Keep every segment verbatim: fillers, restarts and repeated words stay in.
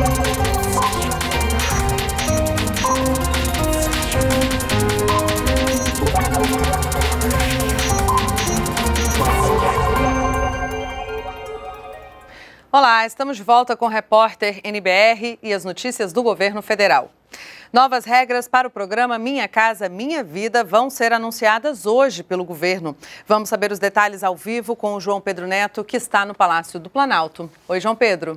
Olá, estamos de volta com o repórter N B R e as notícias do governo federal. Novas regras para o programa Minha Casa Minha Vida vão ser anunciadas hoje pelo governo. Vamos saber os detalhes ao vivo com o João Pedro Neto, que está no Palácio do Planalto. Oi, João Pedro.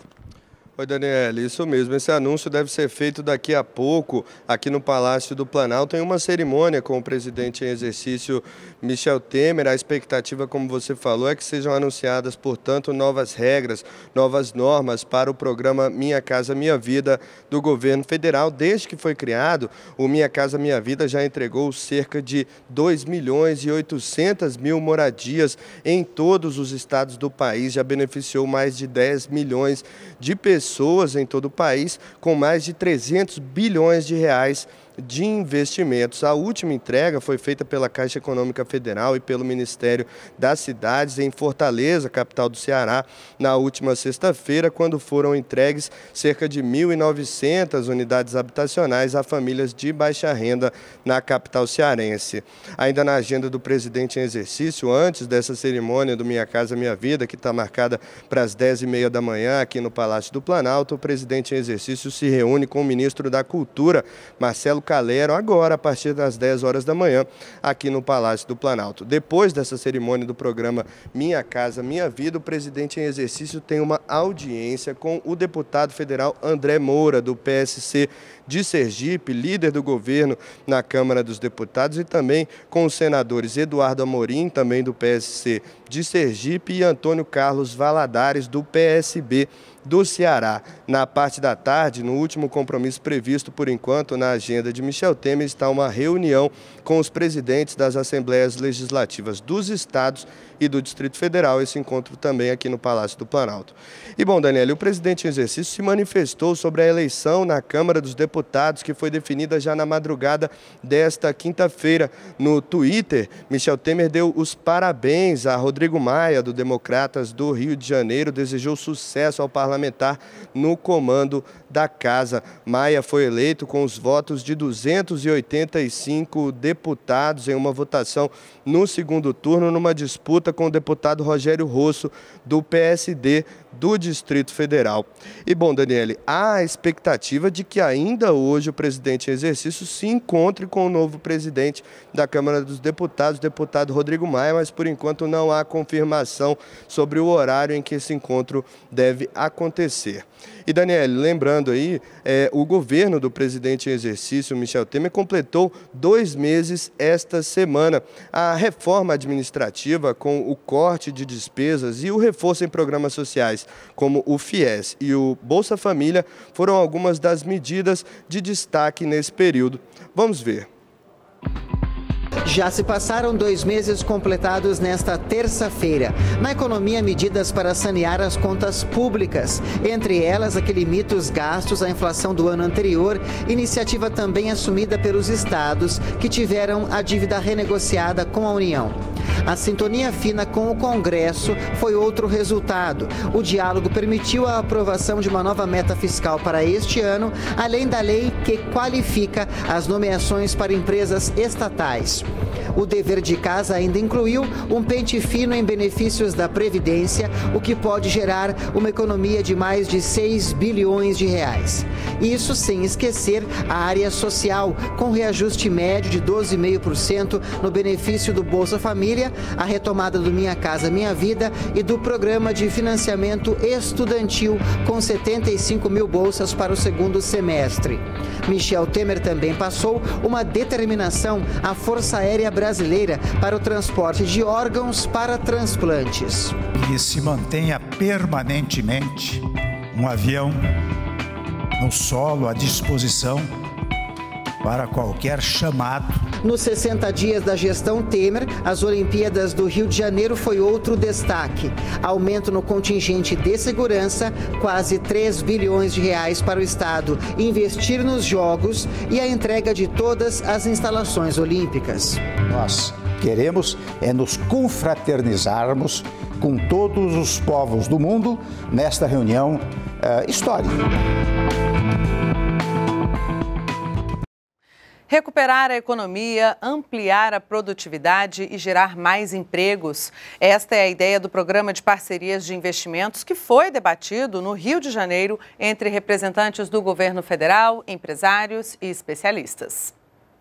Oi, Daniela, isso mesmo. Esse anúncio deve ser feito daqui a pouco aqui no Palácio do Planalto em uma cerimônia com o presidente em exercício Michel Temer. A expectativa, como você falou, é que sejam anunciadas, portanto, novas regras, novas normas para o programa Minha Casa Minha Vida do governo federal. Desde que foi criado, o Minha Casa Minha Vida já entregou cerca de dois milhões e oitocentas mil moradias em todos os estados do país, já beneficiou mais de dez milhões de pessoas. pessoas em todo o país, com mais de trezentos bilhões de reais de investimentos. A última entrega foi feita pela Caixa Econômica Federal e pelo Ministério das Cidades em Fortaleza, capital do Ceará, na última sexta-feira, quando foram entregues cerca de mil e novecentas unidades habitacionais a famílias de baixa renda na capital cearense. Ainda na agenda do presidente em exercício, antes dessa cerimônia do Minha Casa Minha Vida, que está marcada para as dez e meia da manhã aqui no Palácio do Planalto, o presidente em exercício se reúne com o ministro da Cultura, Marcelo Calero, agora a partir das dez horas da manhã, aqui no Palácio do Planalto. Depois dessa cerimônia do programa Minha Casa Minha Vida, o presidente em exercício tem uma audiência com o deputado federal André Moura, do P S C de Sergipe, líder do governo na Câmara dos Deputados, e também com os senadores Eduardo Amorim, também do P S C de Sergipe, e Antônio Carlos Valadares, do P S B do Ceará. Na parte da tarde, no último compromisso previsto por enquanto na agenda de Michel Temer, está uma reunião com os presidentes das Assembleias Legislativas dos estados e do Distrito Federal, esse encontro também aqui no Palácio do Planalto. E bom, Daniela, o presidente em exercício se manifestou sobre a eleição na Câmara dos Deputados, que foi definida já na madrugada desta quinta-feira. No Twitter, Michel Temer deu os parabéns a Rodrigo Maia, do Democratas do Rio de Janeiro, desejou sucesso ao parlamentar no comando da casa. Maia foi eleito com os votos de duzentos e oitenta e cinco deputados em uma votação no segundo turno, numa disputa com o deputado Rogério Rosso, do P S D do Distrito Federal. E bom, Daniele, há a expectativa de que ainda hoje o presidente em exercício se encontre com o novo presidente da Câmara dos Deputados, o deputado Rodrigo Maia, mas por enquanto não há confirmação sobre o horário em que esse encontro deve acontecer. E, Daniele, lembrando aí, é, o governo do presidente em exercício, Michel Temer, completou dois meses esta semana. A reforma administrativa com o corte de despesas e o reforço em programas sociais, como o FIES e o Bolsa Família, foram algumas das medidas de destaque nesse período. Vamos ver. Já se passaram dois meses completados nesta terça-feira. Na economia, medidas para sanear as contas públicas. Entre elas, a que limita os gastos à inflação do ano anterior, iniciativa também assumida pelos estados que tiveram a dívida renegociada com a União. A sintonia fina com o Congresso foi outro resultado. O diálogo permitiu a aprovação de uma nova meta fiscal para este ano, além da lei que qualifica as nomeações para empresas estatais. O dever de casa ainda incluiu um pente fino em benefícios da Previdência, o que pode gerar uma economia de mais de seis bilhões de reais. Isso sem esquecer a área social, com reajuste médio de doze vírgula cinco por cento no benefício do Bolsa Família, a retomada do Minha Casa Minha Vida e do programa de financiamento estudantil, com setenta e cinco mil bolsas para o segundo semestre. Michel Temer também passou uma determinação à Força Aérea Brasileira para o transporte de órgãos para transplantes. E se mantenha permanentemente um avião no solo à disposição para qualquer chamado. Nos sessenta dias da gestão Temer, as Olimpíadas do Rio de Janeiro foi outro destaque. Aumento no contingente de segurança, quase três bilhões de reais para o Estado investir nos Jogos e a entrega de todas as instalações olímpicas. Nós queremos é nos confraternizarmos com todos os povos do mundo nesta reunião uh, histórica. Recuperar a economia, ampliar a produtividade e gerar mais empregos. Esta é a ideia do Programa de Parcerias de Investimentos que foi debatido no Rio de Janeiro entre representantes do governo federal, empresários e especialistas.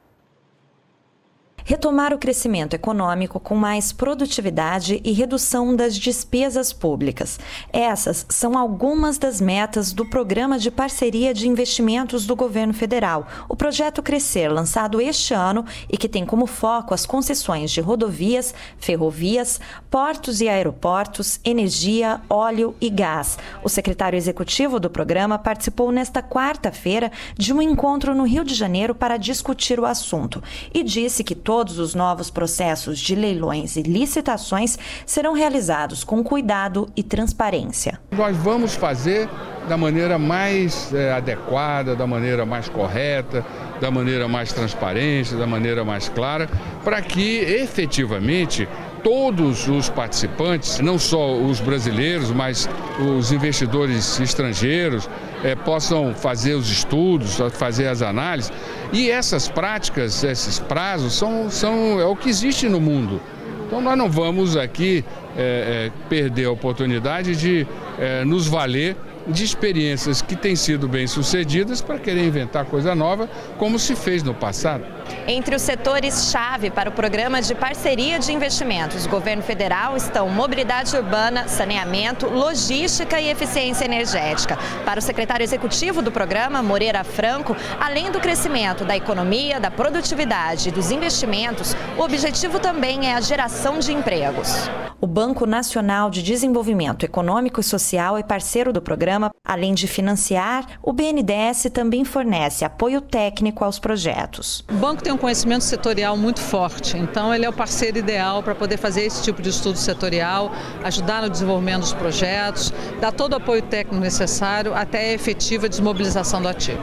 Retomar o crescimento econômico com mais produtividade e redução das despesas públicas. Essas são algumas das metas do Programa de Parceria de Investimentos do Governo Federal, o Projeto Crescer, lançado este ano e que tem como foco as concessões de rodovias, ferrovias, portos e aeroportos, energia, óleo e gás. O secretário executivo do programa participou nesta quarta-feira de um encontro no Rio de Janeiro para discutir o assunto e disse que todos Todos os novos processos de leilões e licitações serão realizados com cuidado e transparência. Nós vamos fazer da maneira mais é, adequada, da maneira mais correta, da maneira mais transparente, da maneira mais clara, para que efetivamente todos os participantes, não só os brasileiros, mas os investidores estrangeiros, é, possam fazer os estudos, fazer as análises. E essas práticas, esses prazos, são, são, é o que existe no mundo. Então nós não vamos aqui é, é, perder a oportunidade de é, nos valer de experiências que têm sido bem-sucedidas para querer inventar coisa nova, como se fez no passado. Entre os setores-chave para o Programa de Parceria de Investimentos do Governo Federal estão mobilidade urbana, saneamento, logística e eficiência energética. Para o secretário executivo do programa, Moreira Franco, além do crescimento da economia, da produtividade e dos investimentos, o objetivo também é a geração de empregos. O Banco Nacional de Desenvolvimento Econômico e Social é parceiro do programa. Além de financiar, o B N D E S também fornece apoio técnico aos projetos. O banco tem um conhecimento setorial muito forte, então ele é o parceiro ideal para poder fazer esse tipo de estudo setorial, ajudar no desenvolvimento dos projetos, dar todo o apoio técnico necessário até a efetiva desmobilização do ativo.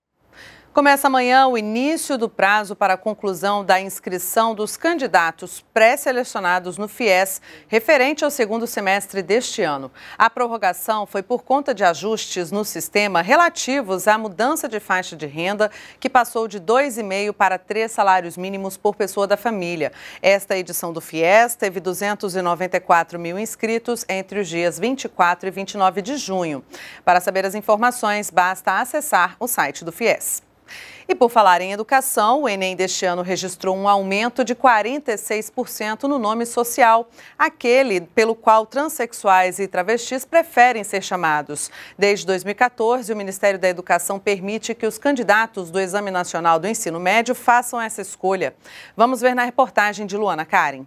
Começa amanhã o início do prazo para a conclusão da inscrição dos candidatos pré-selecionados no FIES, referente ao segundo semestre deste ano. A prorrogação foi por conta de ajustes no sistema relativos à mudança de faixa de renda, que passou de dois vírgula cinco para três salários mínimos por pessoa da família. Esta edição do FIES teve duzentos e noventa e quatro mil inscritos entre os dias vinte e quatro e vinte e nove de junho. Para saber as informações, basta acessar o site do FIES. E por falar em educação, o Enem deste ano registrou um aumento de quarenta e seis por cento no nome social, aquele pelo qual transexuais e travestis preferem ser chamados. Desde dois mil e quatorze, o Ministério da Educação permite que os candidatos do Exame Nacional do Ensino Médio façam essa escolha. Vamos ver na reportagem de Luana Karen.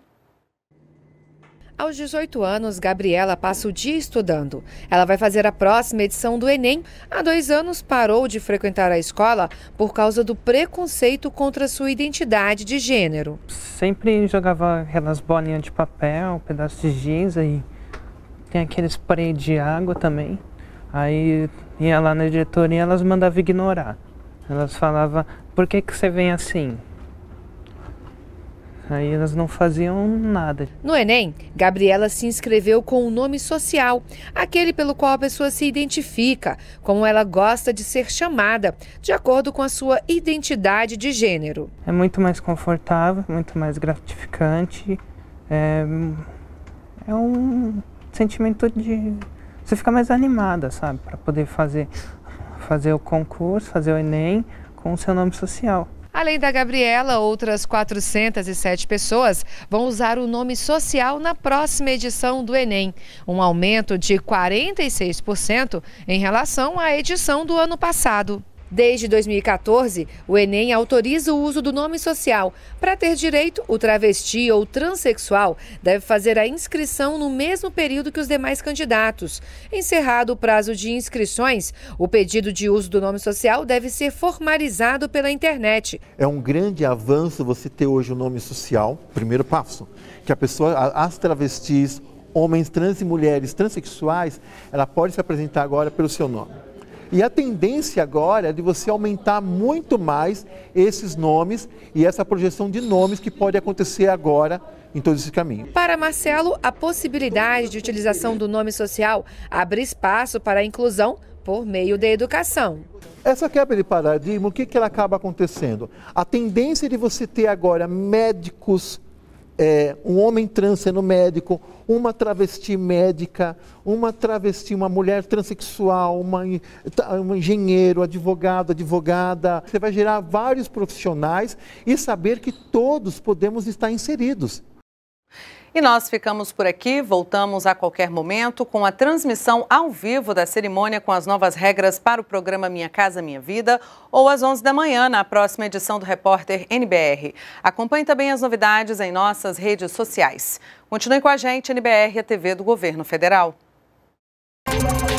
Aos dezoito anos, Gabriela passa o dia estudando. Ela vai fazer a próxima edição do Enem. Há dois anos parou de frequentar a escola por causa do preconceito contra sua identidade de gênero. Sempre jogava aquelas bolinhas de papel, um pedaço de giz, aí tem aquele spray de água também. Aí ia lá na diretoria e elas mandavam ignorar. Elas falavam, por que que você vem assim? Aí elas não faziam nada. No Enem, Gabriela se inscreveu com o nome social, aquele pelo qual a pessoa se identifica, como ela gosta de ser chamada, de acordo com a sua identidade de gênero. É muito mais confortável, muito mais gratificante, é, é um sentimento de... Você fica mais animada, sabe, para poder fazer, fazer o concurso, fazer o Enem com o seu nome social. Além da Gabriela, outras quatrocentas e sete pessoas vão usar o nome social na próxima edição do Enem, um aumento de quarenta e seis por cento em relação à edição do ano passado. Desde dois mil e quatorze, o Enem autoriza o uso do nome social. Para ter direito, o travesti ou transexual deve fazer a inscrição no mesmo período que os demais candidatos. Encerrado o prazo de inscrições, o pedido de uso do nome social deve ser formalizado pela internet. É um grande avanço você ter hoje o nome social, primeiro passo, que a pessoa, as travestis, homens trans e mulheres transexuais, ela pode se apresentar agora pelo seu nome. E a tendência agora é de você aumentar muito mais esses nomes e essa projeção de nomes que pode acontecer agora em todo esse caminho. Para Marcelo, a possibilidade de utilização do nome social abre espaço para a inclusão por meio da educação. Essa quebra de paradigma, o que, que ela acaba acontecendo? A tendência de você ter agora médicos, é, um homem trans sendo médico, uma travesti médica, uma travesti, uma mulher transexual, uma, um engenheiro, advogado, advogada. Você vai gerar vários profissionais e saber que todos podemos estar inseridos. E nós ficamos por aqui, voltamos a qualquer momento com a transmissão ao vivo da cerimônia com as novas regras para o programa Minha Casa Minha Vida ou às onze da manhã na próxima edição do Repórter N B R. Acompanhe também as novidades em nossas redes sociais. Continue com a gente, N B R, a T V do Governo Federal.